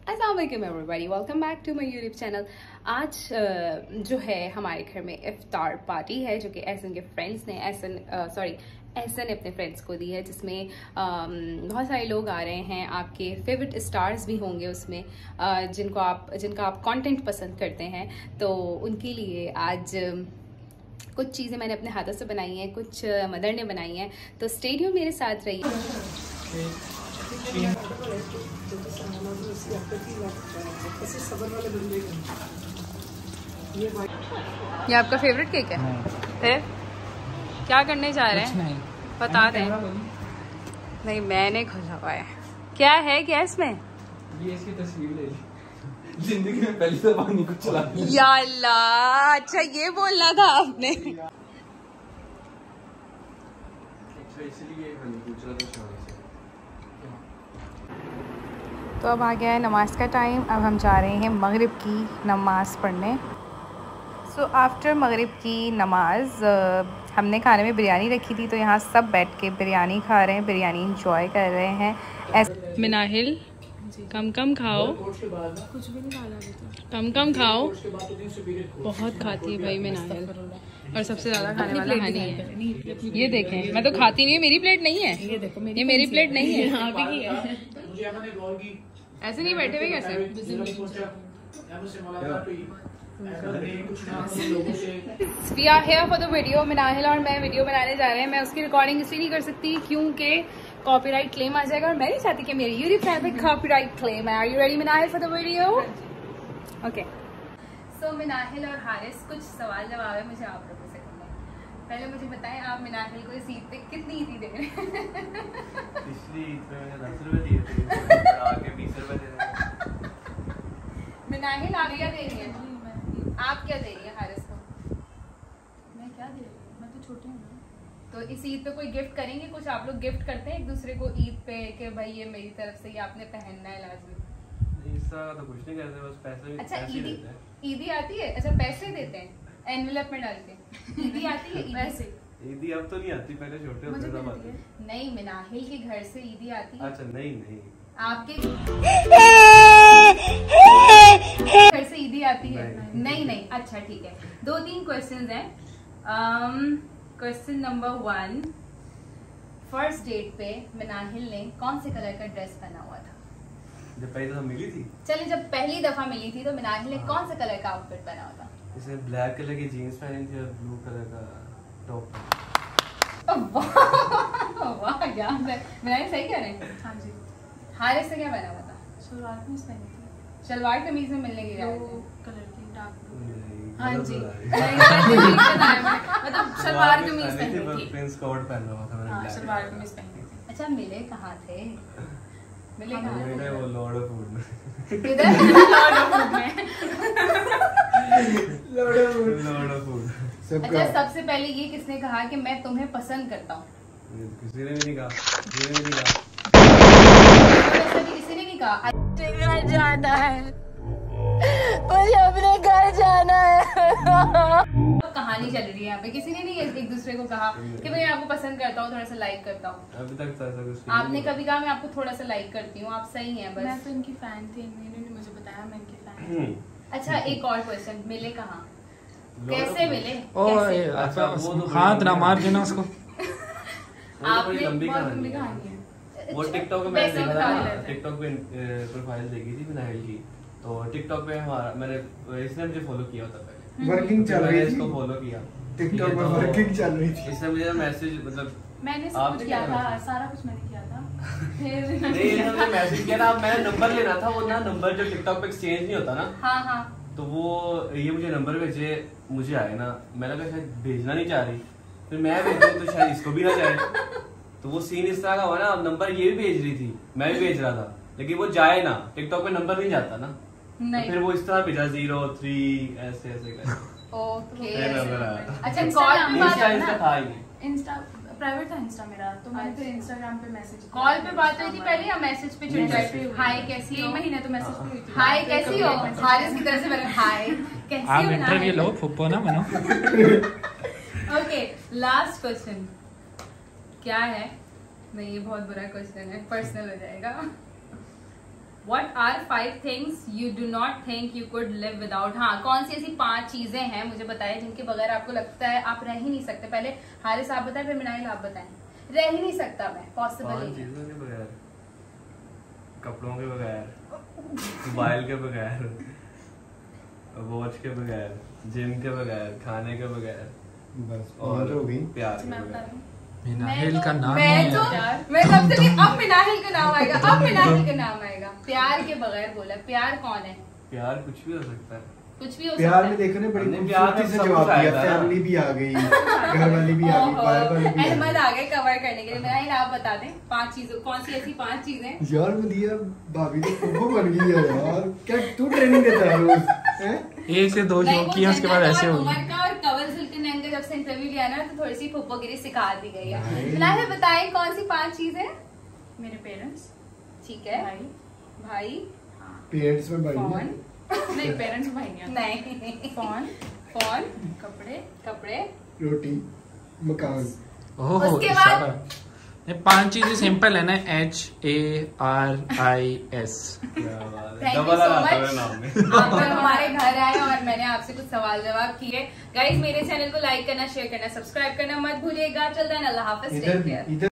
अस्सलाम वालेकुम everybody, welcome back to my YouTube channel. आज जो है हमारे घर में इफ्तार पार्टी है जो कि एहसन के फ्रेंड्स ने एहसन ने अपने फ्रेंड्स को दी है, जिसमें बहुत सारे लोग आ रहे हैं। आपके फेवरेट स्टार्स भी होंगे उसमें, जिनका आप कंटेंट पसंद करते हैं। तो उनके लिए आज कुछ चीज़ें मैंने अपने हाथों से बनाई हैं, कुछ मदर ने बनाई हैं। तो स्टे ट्यून्ड मेरे साथ रहिए। ये आपका फेवरेट केक है? फिर क्या करने जा रहे हैं? बता दें। नहीं, मैंने खोला हुआ है। क्या है क्या इसमें? ये इसकी तस्वीर ले ली। जिंदगी में पहली दफा नहीं कुछ चला। या अल्लाह, अच्छा ये बोलना था आपने। इसलिए पूछ रहा था। तो अब आ गया है नमाज का टाइम। अब हम जा रहे हैं मगरिब की नमाज़ पढ़ने। सो आफ्टर मगरिब की नमाज हमने खाने में बिरयानी रखी थी, तो यहाँ सब बैठ के बिरयानी खा रहे हैं, बिरयानी इंजॉय कर रहे हैं। मिनाहिल कम कम खाओ, कुछ भी नहीं खाना, कम कम खाओ। बहुत खाती है भाई मिनाहिल, और सबसे ज़्यादा खाने वाला हनी है। ये देखें, मैं तो खाती नहीं, मेरी प्लेट नहीं है। ये देखो, ये मेरी प्लेट नहीं है। ऐसे नहीं बैठे हुए कैसे? We are here for the video। Minahil और मैं वीडियो बनाने जा रहे हैं। मैं उसकी रिकॉर्डिंग इसलिए नहीं कर सकती क्योंकि कॉपीराइट क्लेम आ जाएगा, और मैं नहीं चाहती कि मेरे यूट्यूब चैनल पे कॉपीराइट क्लेम है। Are you ready Minahil for the video? Okay। So Minahil और हारिस, कुछ सवाल जवाब है मुझे आप लोगों से करना है। पहले मुझे बताएं, आप मिनाहिल को इस ईद पे कितनी ईदी दे रहे हैं? पिछली ईद पे मैंने 10 रुपए दिए थे, आगे 20 रुपए दे रहे हैं। मिनाहिल आप क्या दे रही है? आप क्या दे रही है हारिस को? मैं क्या दे रही हूँ? मैं तो छोटी हूँ। तो इस ईद पे कोई गिफ्ट करेंगे? कुछ आप लोग गिफ्ट करते हैं एक दूसरे को ईद पे कि भाई ये मेरी तरफ से, ये आपने पहनना है लाजमी? नहीं, इस तरह तो कुछ नहीं करते, बस पैसे। अच्छा, ईदी आती है? अच्छा, पैसे देते हैं एनवेलप में डाल के? ईदी आती है? वैसे ईदी अब तो नहीं आती, पहले छोटे होते थे तब आती। नहीं, मिनाहिल के घर से ईदी आती है। अच्छा, नहीं आपके घर से ईदी आती है? नहीं। अच्छा ठीक है, 2-3 क्वेश्चंस हैं। क्वेश्चन नंबर 1, फर्स्ट डेट पे मिनाहिल ने कौन से कलर का ड्रेस पहना हुआ था? जब पहली दफा मिली थी? चलिए, जब पहली दफा मिली थी तो मिनाहिल ने कौन से कलर का आउटफिट पहना हुआ था? इसने ब्लैक कलर की जीन्स पहनी थी और ब्लू कलर का टॉप। वाह यार, मिनाहिल सही कह रहे हैं। हाँ जी। हारिस से क्या पहना हुआ था? सलवार कमीज पहनी थी, सलवार कमीज में मिलने की ब्लू कलर की, डार्क ब्लू। हाँ जी। मतलब सलवार कमीज पहनी थी। प्रिंस कोट पहना हुआ था मैंने। हाँ, सलवार कमीज पहनी थी। अच्छा, मिले कहाँ थे? मिले कहाँ थे? मैंने वो लॉर्ड ऑफ फूड में। किधर? Lord of Food. अच्छा, सबसे पहले ये किसने कहा कि मैं तुम्हें पसंद करता हूँ? किसी ने भी नहीं कहा, किसी ने भी नहीं कहा। किसी ने नहीं कहा। घर जाना है, मुझे अपने घर जाना है। कहानी चल रही है यहाँ पे, किसी ने नहीं एक दूसरे को कहा कि मैं आपको पसंद करता हूँ, थोड़ा सा लाइक करता हूँ? अभी तक तो ऐसा कुछ आपने कभी कहा मैं आपको थोड़ा सा लाइक करती हूँ, आप सही हैं बस? मैं तो इनकी फैन थी, इन्होंने मुझे बताया मैं इनकी फैन थी। अच्छा, एक और क्वेश्चन, मिले कहाँ, कैसे मिले? अच्छा, हाथ ना मार देना उसको। आपने लंबी बहुत कहानी लंबी है। कहानी है। वो टिकटॉक पे मैंने देखा था, टिकटॉक पे प्रोफाइल देखी थी मिनाहिल की। तो टिकटॉक पे हमारा मैंने, इसने मुझे फॉलो किया था पहले, वर्किंग चल रही थी, इसको फॉलो किया टिकटॉक पे वर्किंग चल रही थी। इसने मुझे मैसेज, मतलब मैंने सब कुछ किया था, सारा कुछ मैंने किया था। फिर नहीं, इसने मुझे मैसेज किया ना, मैंने नंबर लेना था, वो ना नंबर जो टिकटॉक पे एक्सचेंज नहीं होता ना। हाँ। तो वो ये मुझे नंबर भेजे, मुझे आए ना, मैंने कहा शायद भेजना नहीं चाह रही, फिर मैं भेजूं तो शायद इसको भी ना जाए। तो वो सीन इस तरह का हुआ ना, अब नंबर ये भी भेज रही थी, मैं भी भेज रहा था, लेकिन वो जाए ना, टिकटॉक पे नंबर नहीं जाता ना। नहीं। तो फिर वो इस तरह भेजा 03 ऐसे कर। ओके। नंबर आया। अच्छा, कॉल इंस्टा था ही नहीं। इंस्टा प्राइवेट था इंस्टा मेरा, तो मैंने फिर इंस्टाग्राम पे मैसेज, कॉल पे बात हुई थी पहले या मैसेज पे चिट चैट पे? हाय कैसी हो? 1 महीने तो मैसेज पे हुई थी। हाय कैसी हो? हारिस की तरफ से बोले हाय कैसी हो? आप इंटरव्यू लो, फुप्पो ना बनो। ओके, लास्ट क्वेश्चन क्या है? नहीं, ये बहुत बुरा क्वेश्चन है, पर्सनल हो जाएगा। What are 5 things you do not think you could live without? हाँ, कौन सी ऐसी 5 चीजें हैं मुझे बताएं जिनके बगैर आपको लगता है आप रह ही नहीं सकते। पहले हारिस आप बताएं, फिर मिनाइल आप बताएं। रह ही नहीं सकता मैं, पॉसिबल ही चीजों के बगैर, कपड़ों के बगैर, मोबाइल के बगैर, वॉच के बगैर, जिम के बगैर, खाने के बगैर, बस और हो गई। प्यार के मैं बगैर। बता रही हूँ। मिनाहिल का नाम मैं सबसे नहीं, अब मिनाहिल का नाम आएगा, अब मिनाहिल का नाम आएगा। प्यार के बगैर बोला, प्यार कौन है? प्यार कुछ भी हो सकता है। कुछ भी हो प्यार सकता में है। देखो ना बड़ी हमने प्यार खूबसूरती में से सब जवाब कुछ दिया। आया था। फैमिली भी आ गई, घर वाली भी आ गई, बाहर वाली भी आ अहमद गई। आ गए कवर करने के लिए। मिनाहिल आप बता दें 5 चीजों, कौन सी ऐसी 5 चीजें? यार मदिया भाभी तो फूफो बन गई है यार। क्या तू ट्रेनिंग देता है रोज? हैं? 1 से 2 जो किया उसके बाद ऐसे हो उमर गई। का और कंवल सुल्तान का जब से इंटरव्यू लिया ना तो थोड़ी सी फुप्पोगिरी सिखा दी गई है। मिनाहिल बताएं कौन सी 5 चीजें? मेरे पेरेंट्स, ठीक है। भाई, भाई, पेरेंट्स में भाई फोन, है। नहीं पेरेंट्स भाई नहीं आते। नहीं, फोन, फोन, कपड़े, कपड़े, रोटी, मकान। ओहो उसके बाद? इशारा। ये 5 चीजें सिंपल है ना, HARIS। क्या बात है। Thank you डबल so आता है much. नाम में। आप जब हमारे घर आए और मैंने आपसे कुछ सवाल जवाब किए। गाइस मेरे चैनल को लाइक करना, शेयर करना, सब्सक्राइब करना मत भूलिएगा। चल देन, अल्लाह हाफिज, टेक इधर केयर। इधर